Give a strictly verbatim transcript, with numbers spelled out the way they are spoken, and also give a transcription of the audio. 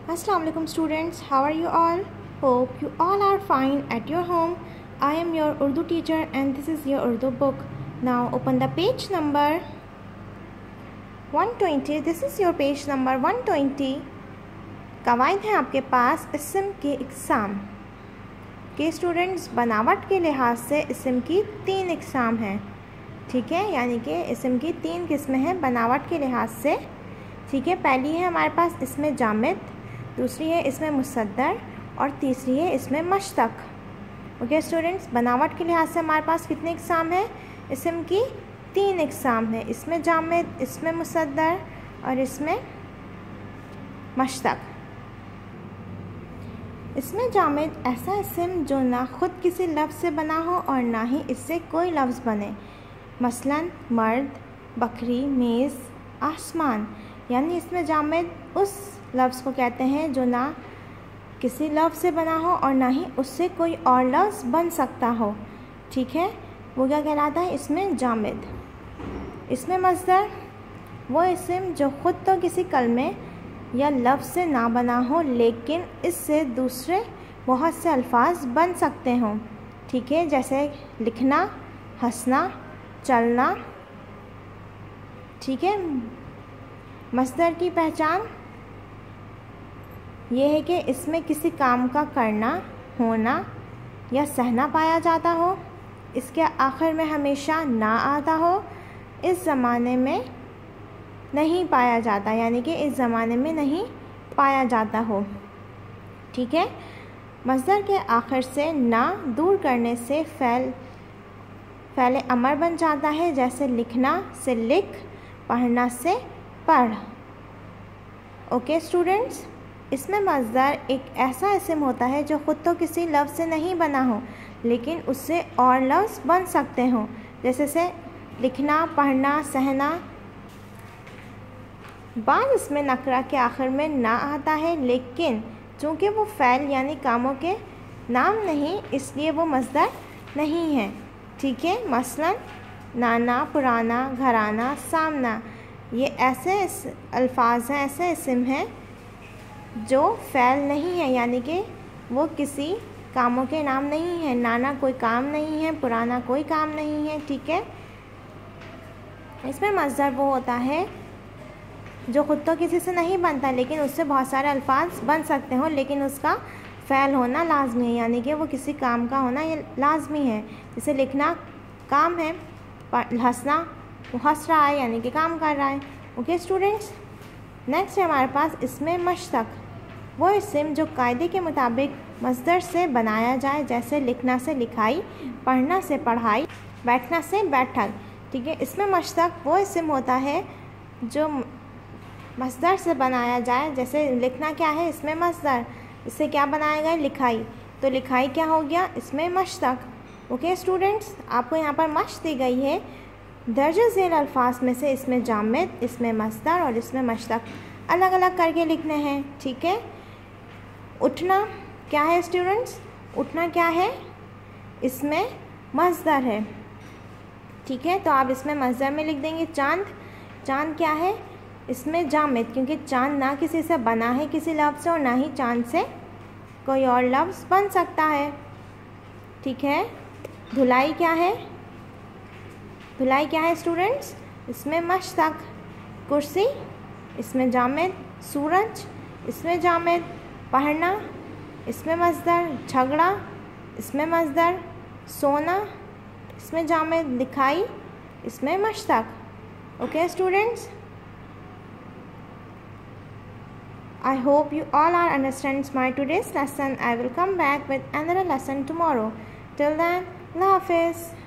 Assalamu alaikum students, how are you all? Hope you all are fine at your home. I am your Urdu teacher and this is your Urdu book. Now open the page number one twenty. This is your page number one twenty. कवायद हैं आपके पास इस्म के इक़साम के students. बनावट के लिहाज से इस्म की तीन इक़साम हैं, ठीक है, यानी कि इस्म की तीन किस्में हैं बनावट के लिहाज से, ठीक है। पहली है हमारे पास इसमें जामिद, दूसरी है इसमें मुसद्दर और तीसरी है इसमें मश्तक। ओके स्टूडेंट्स, बनावट के लिहाज से हमारे पास कितने इक़साम हैं? इस्म की तीन इक़साम हैं, इसमें जामिद, इसमें मुसद्दर और इसमें मश्तक। इसमें जामिद ऐसा इस्म जो ना ख़ुद किसी लफ्ज़ से बना हो और ना ही इससे कोई लफ्ज़ बने, मसलन मर्द, बकरी, मेज़, आसमान। यानी इसमें जामिद उस लफ्ज़ को कहते हैं जो ना किसी लफ्ज़ से बना हो और ना ही उससे कोई और लफ्ज़ बन सकता हो, ठीक है, वो क्या कहलाता है? इसमें जामिद। इसमें मज़दर वो इस्म जो ख़ुद तो किसी कलमे या लफ्ज़ से ना बना हो लेकिन इससे दूसरे बहुत से अल्फाज बन सकते हों, ठीक है, जैसे लिखना, हंसना, चलना, ठीक है। मसदर की पहचान ये है कि इसमें किसी काम का करना, होना या सहना पाया जाता हो, इसके आखिर में हमेशा ना आता हो, इस ज़माने में नहीं पाया जाता, यानी कि इस ज़माने में नहीं पाया जाता हो, ठीक है। मसदर के आखिर से ना दूर करने से फ़ैल फ़ैल अमर बन जाता है, जैसे लिखना से लिख, पढ़ना से पढ़। ओके स्टूडेंट्स, इसमें मसदर एक ऐसा इस्म होता है जो ख़ुद तो किसी लफ्ज़ से नहीं बना हो लेकिन उससे और लफ्ज़ बन सकते हों, जैसे से लिखना, पढ़ना, सहना। बाद इसमें नकरा के आखिर में ना आता है लेकिन चूँकि वो फ़ैल यानी कामों के नाम नहीं, इसलिए वो मसदर नहीं है, ठीक है। मसलन नाना, पुराना, घराना, सामना, ये ऐसे अल्फाज हैं, ऐसे इस्म हैं जो फ़ैल नहीं है, यानी कि वो किसी कामों के नाम नहीं है। नाना कोई काम नहीं है, पुराना कोई काम नहीं है, ठीक है। इसमें मसदर वो होता है जो ख़ुद तो किसी से नहीं बनता लेकिन उससे बहुत सारे अल्फाज बन सकते हो, लेकिन उसका फ़ैल होना लाजमी है, यानी कि वो किसी काम का होना ये लाजमी है। जैसे लिखना काम है, हंसना वो हंस रहा है यानी कि काम कर रहा है। ओके स्टूडेंट्स, नेक्स्ट है हमारे पास इसमें मश्तक, वो इस्म जो कायदे के मुताबिक मसदर से बनाया जाए, जैसे लिखना से लिखाई, पढ़ना से पढ़ाई, बैठना से बैठक, ठीक है। इसमें मश्तक वो इस्म होता है जो मसदर से बनाया जाए, जैसे लिखना क्या है? इसमें मसदर, इससे क्या बनाया गया? लिखाई, तो लिखाई क्या हो गया? इसमें मश्तक। ओके स्टूडेंट्स, आपको यहाँ पर मश्क दी गई है, दर्ज झेल अल्फाज में से इसमें जामिद, इसमें मसदर और इसमें मश्तक अलग अलग करके लिखने हैं, ठीक है। उठना क्या है स्टूडेंट्स? उठना क्या है? इसमें मसदर है, ठीक है, तो आप इसमें मसदर में लिख देंगे चांद। चांद क्या है? इसमें जामिद, क्योंकि चांद ना किसी से बना है किसी लफ्ज़ से और ना ही चांद से कोई और लफ्ज़ बन सकता है, ठीक है। धुलाई क्या है? धुलाई क्या है स्टूडेंट्स? इसमें मश्तक। कुर्सी, इसमें जामिद। सूरज, इसमें जामिद। पढ़ना, इसमें मसदर। झगड़ा, इसमें मसदर। सोना, इसमें जामिद। लिखाई, इसमें मश्तक। Okay students, I hope you all are understands my today's lesson. I will come back with another lesson tomorrow. Till then, Allah Hafiz.